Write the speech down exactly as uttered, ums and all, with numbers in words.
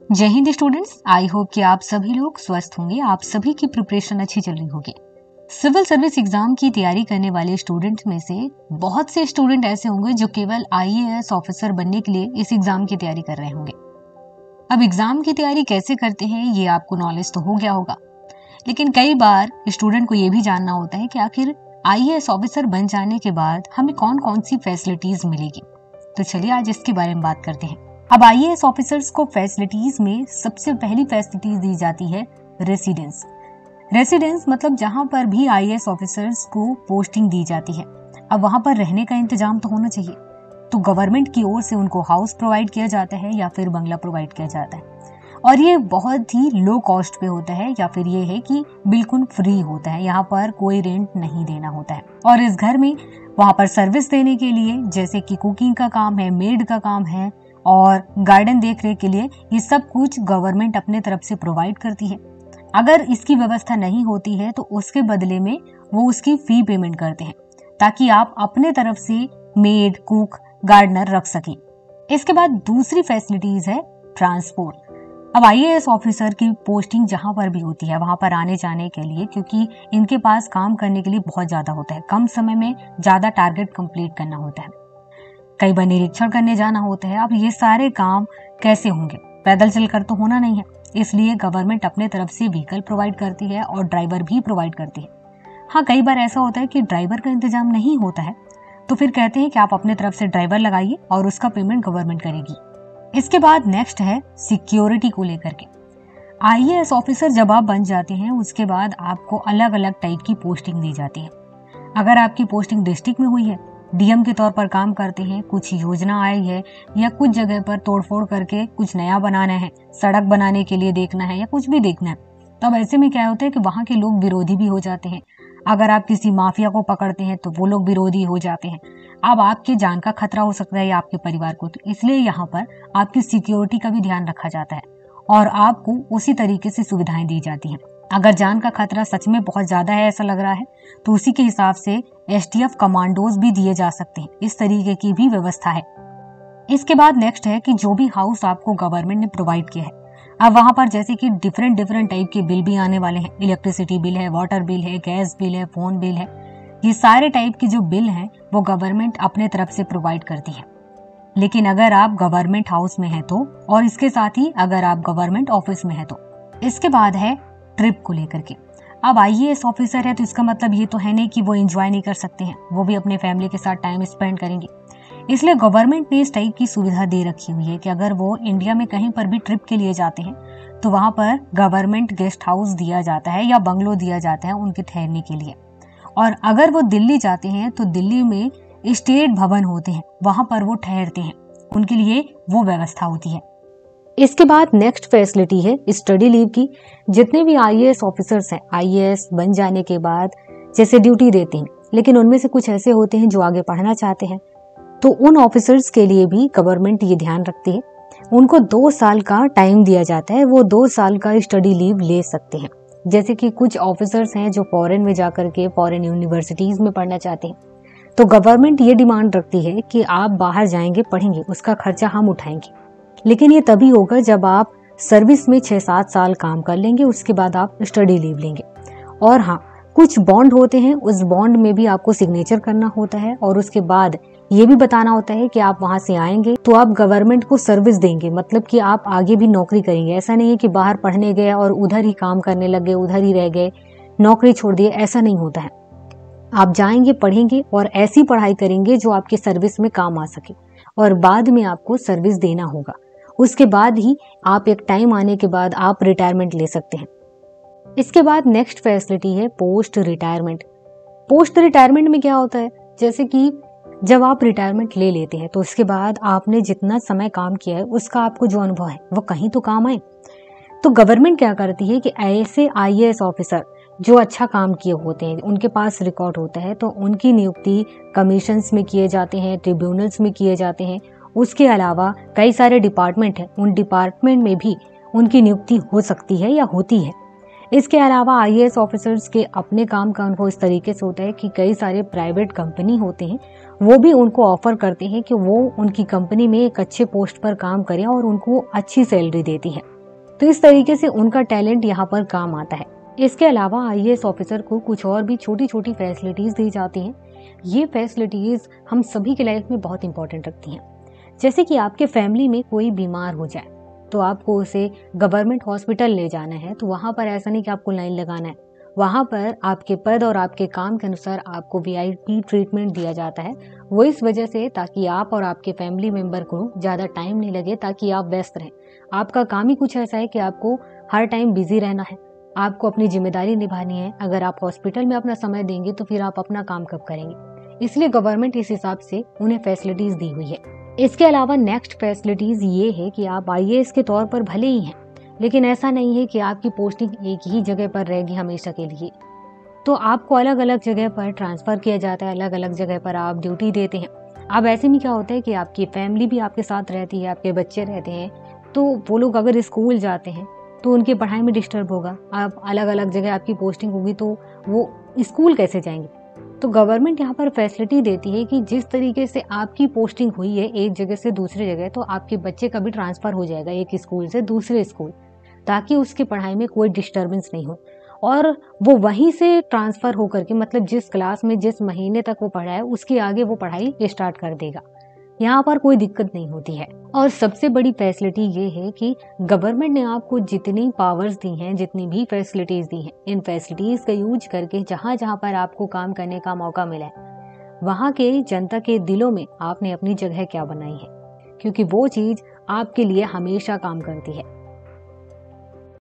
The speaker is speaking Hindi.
जय हिंद स्टूडेंट्स, आई होप कि आप सभी लोग स्वस्थ होंगे। आप सभी की प्रिपरेशन अच्छी चल रही होगी। सिविल सर्विस एग्जाम की तैयारी करने वाले स्टूडेंट में से बहुत से स्टूडेंट ऐसे होंगे जो केवल आईएएस ऑफिसर बनने के लिए इस एग्जाम की तैयारी कर रहे होंगे। अब एग्जाम की तैयारी कैसे करते हैं ये आपको नॉलेज तो हो गया होगा, लेकिन कई बार स्टूडेंट को ये भी जानना होता है कि आखिर आईएएस ऑफिसर बन जाने के बाद हमें कौन कौन सी फैसिलिटीज मिलेगी। तो चलिए आज इसके बारे में बात करते हैं। अब आईएएस ऑफिसर्स को फैसिलिटीज में सबसे पहली फैसिलिटीज दी जाती है रेसिडेंस। रेसिडेंस मतलब जहां पर भी आईएएस ऑफिसर्स को पोस्टिंग दी जाती है, अब वहां पर रहने का इंतजाम तो होना चाहिए। तो गवर्नमेंट की ओर से उनको हाउस प्रोवाइड किया जाता है या फिर बंगला प्रोवाइड किया जाता है, और ये बहुत ही लो कॉस्ट पे होता है या फिर ये है कि बिल्कुल फ्री होता है। यहाँ पर कोई रेंट नहीं देना होता है। और इस घर में वहां पर सर्विस देने के लिए जैसे कि कुकिंग का काम है, मेड का काम है और गार्डन देख रेख के लिए, ये सब कुछ गवर्नमेंट अपने तरफ से प्रोवाइड करती है। अगर इसकी व्यवस्था नहीं होती है तो उसके बदले में वो उसकी फी पेमेंट करते हैं ताकि आप अपने तरफ से मेड, कुक, गार्डनर रख सकें। इसके बाद दूसरी फैसिलिटीज है ट्रांसपोर्ट। अब आईएएस ऑफिसर की पोस्टिंग जहां पर भी होती है वहां पर आने जाने के लिए, क्योंकि इनके पास काम करने के लिए बहुत ज्यादा होता है, कम समय में ज्यादा टारगेट कंप्लीट करना होता है, कई बार निरीक्षण करने जाना होता है। अब ये सारे काम कैसे होंगे? पैदल चलकर तो होना नहीं है, इसलिए गवर्नमेंट अपने तरफ से व्हीकल प्रोवाइड करती है और ड्राइवर भी प्रोवाइड करती है। हाँ, कई बार ऐसा होता है कि ड्राइवर का इंतजाम नहीं होता है, तो फिर कहते हैं कि आप अपने तरफ से ड्राइवर लगाइए और उसका पेमेंट गवर्नमेंट करेगी। इसके बाद नेक्स्ट है सिक्योरिटी को लेकर के। आईएएस ऑफिसर जब आप बन जाते हैं उसके बाद आपको अलग अलग टाइप की पोस्टिंग दी जाती है। अगर आपकी पोस्टिंग डिस्ट्रिक्ट में हुई है, डीएम के तौर पर काम करते हैं, कुछ योजना आई है या कुछ जगह पर तोड़फोड़ करके कुछ नया बनाना है, सड़क बनाने के लिए देखना है या कुछ भी देखना है, तब ऐसे में क्या होता है कि वहां के लोग विरोधी भी हो जाते हैं। अगर आप किसी माफिया को पकड़ते हैं तो वो लोग विरोधी हो जाते हैं। अब आपके जान का खतरा हो सकता है या आपके परिवार को, तो इसलिए यहाँ पर आपकी सिक्योरिटी का भी ध्यान रखा जाता है और आपको उसी तरीके से सुविधाएं दी जाती हैं। अगर जान का खतरा सच में बहुत ज्यादा है ऐसा लग रहा है तो उसी के हिसाब से एसटीएफ कमांडोज भी दिए जा सकते हैं। इस तरीके की भी व्यवस्था है। इसके बाद नेक्स्ट है कि जो भी हाउस आपको गवर्नमेंट ने प्रोवाइड किया है, अब वहां पर जैसे कि डिफरेंट डिफरेंट टाइप के बिल भी आने वाले हैं। इलेक्ट्रिसिटी बिल है, वाटर बिल है, गैस बिल है, फोन बिल है। ये सारे टाइप के जो बिल हैं वो गवर्नमेंट अपने तरफ से प्रोवाइड करती है। लेकिन अगर आप गवर्नमेंट हाउस में हैं तो, और इसके साथ ही अगर आप गवर्नमेंट ऑफिस में हैं तो। इसके बाद है ट्रिप को लेकर के। अब आईएएस ऑफिसर है तो इसका मतलब ये तो है नहीं कि वो एंजॉय नहीं कर सकते हैं, वो भी अपने फैमिली के साथ टाइम स्पेंड करेंगे। इसलिए गवर्नमेंट ने इस टाइप की सुविधा दे रखी हुई है कि अगर वो इंडिया में कहीं पर भी ट्रिप के लिए जाते हैं तो वहां पर गवर्नमेंट गेस्ट हाउस दिया जाता है या बंगलो दिया जाता है उनके ठहरने के लिए। और अगर वो दिल्ली जाते हैं तो दिल्ली में स्टेट भवन होते हैं, वहां पर वो ठहरते हैं, उनके लिए वो व्यवस्था होती है। इसके बाद नेक्स्ट फैसिलिटी है स्टडी लीव की। जितने भी आईएएस ऑफिसर्स हैं, आईएएस बन जाने के बाद जैसे ड्यूटी देते हैं, लेकिन उनमें से कुछ ऐसे होते हैं जो आगे पढ़ना चाहते हैं, तो उन ऑफिसर्स के लिए भी गवर्नमेंट ये ध्यान रखती है, उनको दो साल का टाइम दिया जाता है, वो दो साल का स्टडी लीव ले सकते हैं। जैसे कि कुछ ऑफिसर्स हैं जो फॉरेन में जाकर के फॉरेन यूनिवर्सिटीज में पढ़ना चाहते हैं, तो गवर्नमेंट ये डिमांड रखती है कि आप बाहर जाएंगे, पढ़ेंगे, उसका खर्चा हम उठाएंगे, लेकिन ये तभी होगा जब आप सर्विस में छह सात साल काम कर लेंगे, उसके बाद आप स्टडी लीव लेंगे। और हाँ, कुछ बॉन्ड होते हैं, उस बॉन्ड में भी आपको सिग्नेचर करना होता है और उसके बाद ये भी बताना होता है कि आप वहां से आएंगे तो आप गवर्नमेंट को सर्विस देंगे, मतलब कि आप आगे भी नौकरी करेंगे। ऐसा नहीं है कि बाहर पढ़ने गए और उधर ही काम करने लग गए, उधर ही रह गए, नौकरी छोड़ दिए, ऐसा नहीं होता है। आप जाएंगे, पढ़ेंगे और ऐसी पढ़ाई करेंगे जो आपके सर्विस में काम आ सके, और बाद में आपको सर्विस देना होगा। उसके बाद ही आप एक टाइम आने के बाद आप रिटायरमेंट ले सकते हैं। इसके बाद नेक्स्ट फैसिलिटी है पोस्ट रिटायरमेंट। पोस्ट रिटायरमेंट में क्या होता है, जैसे कि जब आप रिटायरमेंट ले लेते हैं तो उसके बाद आपने जितना समय काम किया है उसका आपको जो अनुभव है वो कहीं तो काम आए। तो गवर्नमेंट क्या करती है कि ऐसे आईएएस ऑफिसर जो अच्छा काम किए होते हैं, उनके पास रिकॉर्ड होता है, तो उनकी नियुक्ति कमीशंस में किए जाते हैं, ट्रिब्यूनल्स में किए जाते हैं। उसके अलावा कई सारे डिपार्टमेंट हैं, उन डिपार्टमेंट में भी उनकी नियुक्ति हो सकती है या होती है। इसके अलावा आईएएस ऑफिसर्स के अपने काम का अनुभव इस तरीके से होता है कि कई सारे प्राइवेट कंपनी होते हैं, वो भी उनको ऑफर करते हैं कि वो उनकी कंपनी में एक अच्छे पोस्ट पर काम करें और उनको अच्छी सैलरी देती है। तो इस तरीके से उनका टैलेंट यहाँ पर काम आता है। इसके अलावा आई ए एस ऑफिसर को कुछ और भी छोटी छोटी फैसिलिटीज दी जाती हैं। ये फैसिलिटीज हम सभी की लाइफ में बहुत इंपॉर्टेंट रखती हैं। जैसे कि आपके फैमिली में कोई बीमार हो जाए तो आपको उसे गवर्नमेंट हॉस्पिटल ले जाना है, तो वहाँ पर ऐसा नहीं कि आपको लाइन लगाना है, वहाँ पर आपके पद और आपके काम के अनुसार आपको वी आई पी ट्रीटमेंट दिया जाता है। वो इस वजह से ताकि आप और आपके फैमिली मेंबर को ज़्यादा टाइम नहीं लगे, ताकि आप व्यस्त रहें। आपका काम ही कुछ ऐसा है कि आपको हर टाइम बिजी रहना है, आपको अपनी जिम्मेदारी निभानी है। अगर आप हॉस्पिटल में अपना समय देंगे तो फिर आप अपना काम कब करेंगे? इसलिए गवर्नमेंट इस हिसाब से उन्हें फैसिलिटीज दी हुई है। इसके अलावा नेक्स्ट फैसिलिटीज ये है कि आप आई ए एस के तौर पर भले ही हैं, लेकिन ऐसा नहीं है कि आपकी पोस्टिंग एक ही जगह पर रहेगी हमेशा के लिए। तो आपको अलग अलग जगह पर ट्रांसफर किया जाता है, अलग अलग जगह पर आप ड्यूटी देते हैं। अब ऐसे में क्या होता है कि आपकी फैमिली भी आपके साथ रहती है, आपके बच्चे रहते हैं, तो वो लोग अगर स्कूल जाते हैं तो उनकी पढ़ाई में डिस्टर्ब होगा। आप अलग अलग जगह आपकी पोस्टिंग होगी तो वो स्कूल कैसे जाएंगे? तो गवर्नमेंट यहाँ पर फैसिलिटी देती है कि जिस तरीके से आपकी पोस्टिंग हुई है एक जगह से दूसरी जगह, तो आपके बच्चे का भी ट्रांसफर हो जाएगा एक स्कूल से दूसरे स्कूल, ताकि उसकी पढ़ाई में कोई डिस्टर्बेंस नहीं हो और वो वहीं से ट्रांसफर होकर के, मतलब जिस क्लास में जिस महीने तक वो पढ़ा है उसके आगे वो पढ़ाई स्टार्ट कर देगा। यहाँ पर कोई दिक्कत नहीं होती है। और सबसे बड़ी फैसिलिटी ये है कि गवर्नमेंट ने आपको जितनी पावर्स दी हैं, जितनी भी फैसिलिटीज दी हैं, इन फैसिलिटीज का यूज करके जहाँ जहाँ पर आपको काम करने का मौका मिला है वहाँ के जनता के दिलों में आपने अपनी जगह क्या बनाई है, क्योंकि वो चीज आपके लिए हमेशा काम करती है।